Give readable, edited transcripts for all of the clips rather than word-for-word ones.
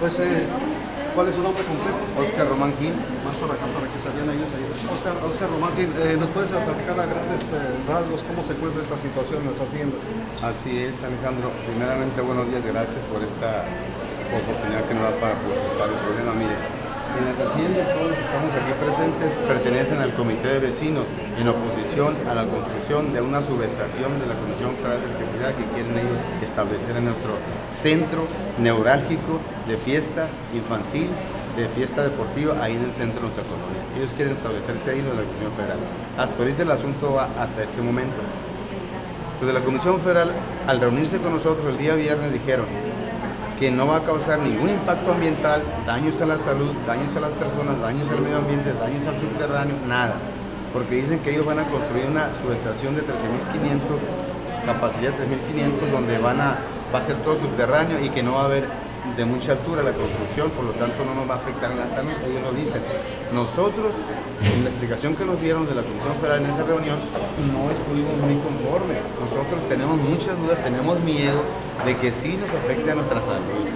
Pues, ¿cuál es su nombre completo? Oscar Román Gil. Más para acá, para que se vean ellos ahí. Oscar Román Gil, ¿nos puedes platicar a grandes rasgos cómo se encuentra esta situación en las haciendas? Así es, Alejandro. Primeramente, buenos días, gracias por esta oportunidad que nos da para presentar el problema. Mire, en las haciendas, todos los que estamos aquí presentes pertenecen al Comité de Vecinos en oposición a la construcción de una subestación de la Comisión Federal de Electricidad que quieren ellos establecer en nuestro centro neurálgico de fiesta infantil, de fiesta deportiva, ahí en el centro de nuestra colonia. Ellos quieren establecerse ahí en la Comisión Federal. Hasta ahorita el asunto va hasta este momento. Pues de la Comisión Federal, al reunirse con nosotros el día viernes, dijeron que no va a causar ningún impacto ambiental, daños a la salud, daños a las personas, daños al medio ambiente, daños al subterráneo, nada. Porque dicen que ellos van a construir una subestación de 13.500, capacidad de 3.500, donde va a ser todo subterráneo y que no va a haber de mucha altura la construcción, por lo tanto no nos va a afectar en la salud. Ellos nos dicen. Nosotros, en la explicación que nos dieron de la Comisión Federal en esa reunión, no estuvimos muy conformes. Nosotros tenemos muchas dudas, tenemos miedo de que sí nos afecte a nuestra salud.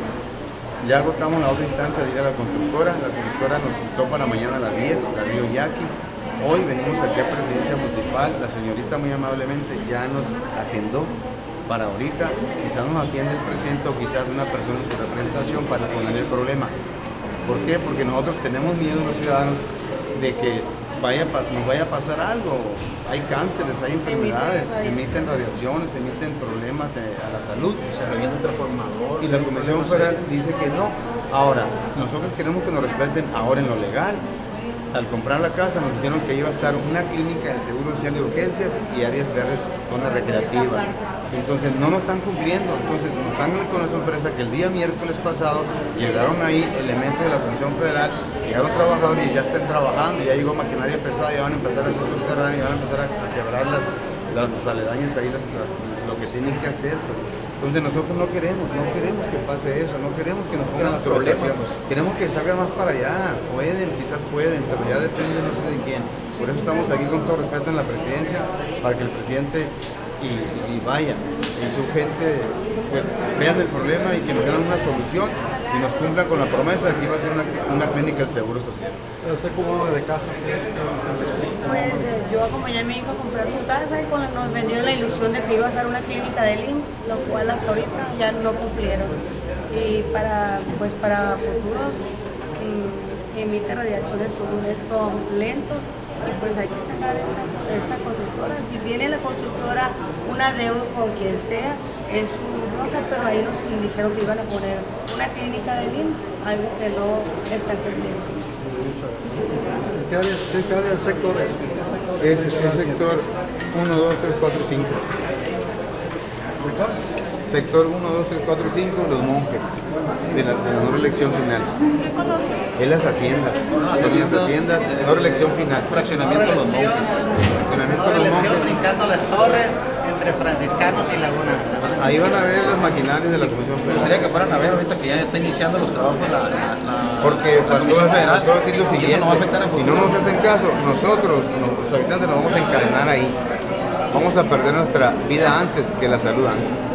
Ya agotamos la otra instancia de ir a la constructora nos citó para mañana a las 10, la Río Yaqui. Hoy venimos aquí a Presidencia Municipal, la señorita muy amablemente ya nos agendó para ahorita, quizás nos atiende el presidente o quizás una persona en su representación para exponer el problema. ¿Por qué? Porque nosotros tenemos miedo, los ciudadanos, de que nos vaya a pasar algo. Hay cánceres, hay enfermedades, emiten radiaciones, emiten problemas a la salud. Se revienta un transformador. Y la Comisión Federal dice que no. Ahora, nosotros queremos que nos respeten ahora en lo legal. Al comprar la casa nos dijeron que iba a estar una clínica de seguro social de urgencias y áreas verdes, zona recreativa. Entonces no nos están cumpliendo. Entonces nos dan con la sorpresa que el día miércoles pasado llegaron ahí elementos de la Comisión Federal, llegaron trabajadores y ya están trabajando, ya llegó maquinaria pesada, ya van a empezar a hacer subterráneo, ya van a empezar a quebrar las aledañas ahí, lo que tienen que hacer. Entonces nosotros no queremos que pase eso, no queremos que nos pongan la subestación, queremos que salgan más para allá, quizás pueden, pero ya depende no sé de quién. Por eso estamos aquí con todo respeto en la presidencia, para que el presidente y vaya, y su gente pues vean el problema y que nos den una solución y nos cumplan con la promesa de que iba a ser una clínica del Seguro Social. ¿Usted cómo va de casa? Pues yo acompañé a mi hijo a comprar su casa y nos vendieron la ilusión de que iba a ser una clínica del IMSS, lo cual hasta ahorita ya no cumplieron. Y para futuros emite radiaciones, un esto lento, y pues hay que sacar esa constructora. Si tiene la constructora una deuda con quien sea, es un broca, pero ahí nos dijeron que iban a poner una clínica del IMSS, algo que no está cumpliendo. ¿Qué área del sector es? Es el sector 1, 2, 3, 4, 5. Sector 1, 2, 3, 4, 5, los monjes, de la no reelección final. Es las haciendas, no reelección final. Fraccionamiento de los monjes. Fraccionamiento de los monjes. Brincando las torres entre franciscanos y Laguna. Ahí van a ver las maquinarias de la Comisión Me Federal. gustaría que fueran a ver ahorita que ya está iniciando los trabajos Porque la Comisión Federal. faltó decir lo Y siguiente, eso no va a afectar a si futuro. no nos hacen caso, nosotros, los habitantes, nos vamos a encadenar ahí. Vamos a perder nuestra vida antes que la salud antes.